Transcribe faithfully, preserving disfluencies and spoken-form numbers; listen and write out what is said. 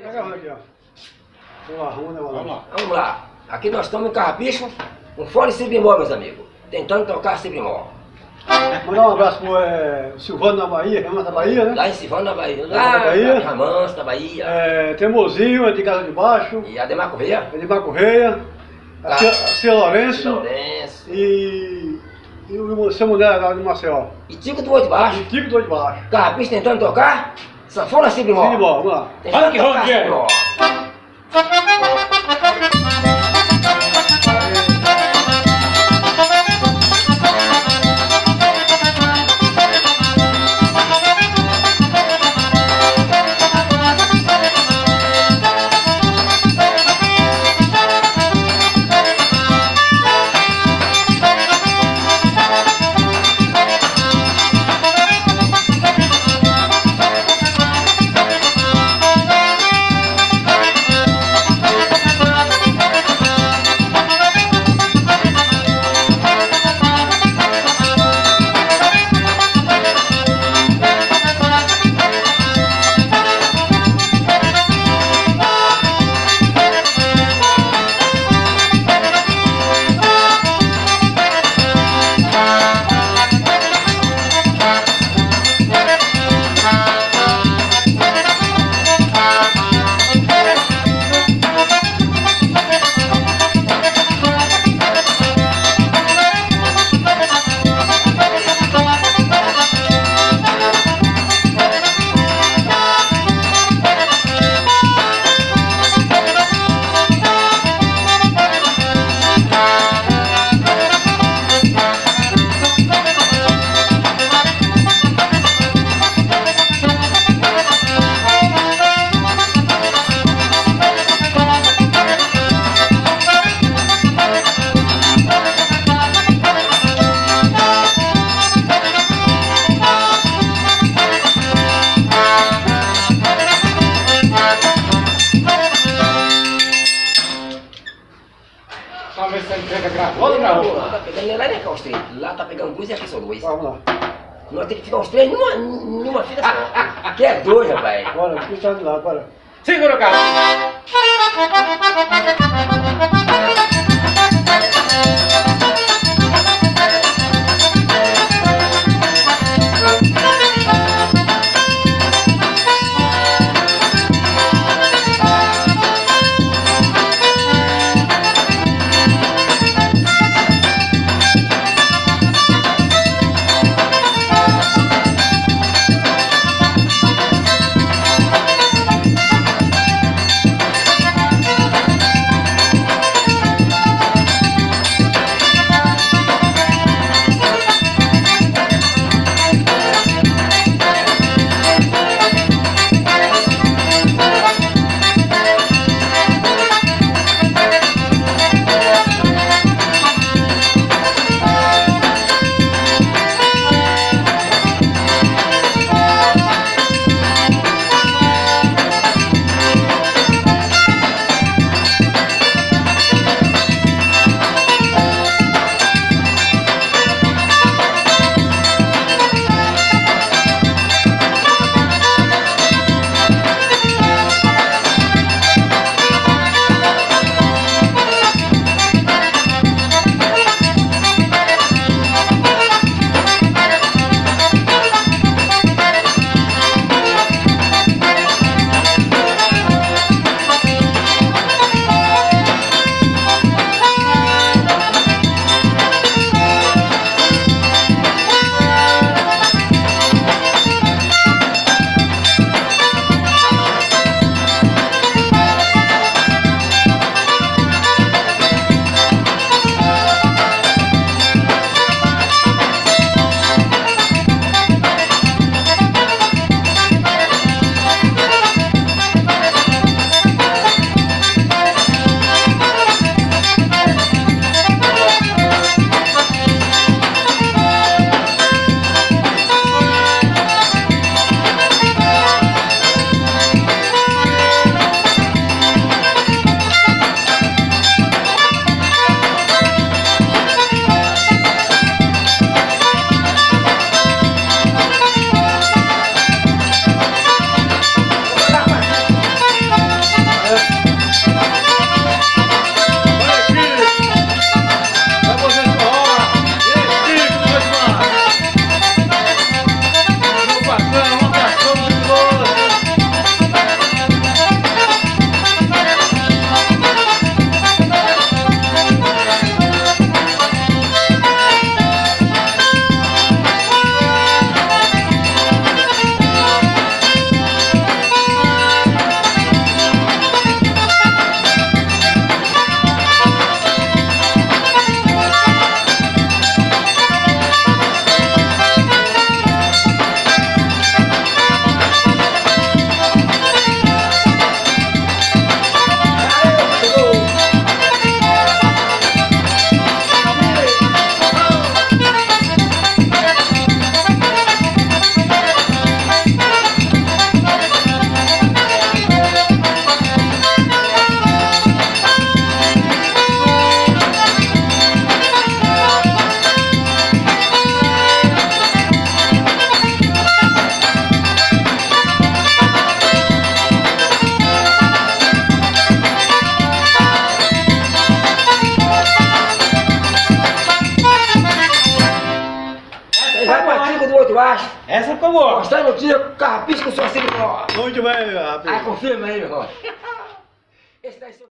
Aqui, ó. Vamos lá, vamos levar Vamos lá. lá. Vamos lá. Aqui nós estamos em Carrapicho, com fone si bemol, meus amigos. Tentando tocar si bemol. Mandar um abraço pro é, Silvano na Bahia, Remanso da Bahia, né? Lá em Silvano, na Bahia. Na Lá Bahia. em Ramanso, da Bahia. É, Temozinho, é de Casa de Baixo, E Ademar Correia. é de Correia, a Tá. Cia, a Cia Lourenço Lourenço. e, e o seu mulher lá de Maceió. E Tico do Oito Baixo. E Tico do de Baixo. Carrapicho tentando tocar. Sanfona si bemol. Sim, de bola, vamos lá. Tentando Funk, tocar Ron si Jerry. bemol. Vamos ver se ele pega gravou ou gravou. Lá tá pegando, lá nem cá os três. Lá tá pegando dois e aqui são dois. Vamos lá. Nós temos que ficar os três numa, numa fila só. Que é dois, rapaz. Bora, aqui está de lá, bora. Segura o carro. Ele vai pra tico do outro baixo. Essa ficou boa. Gostando do tico, carrapicho com sua si bemol. Muito bem, rapaz. Aí confirma aí, meu irmão. Esse daí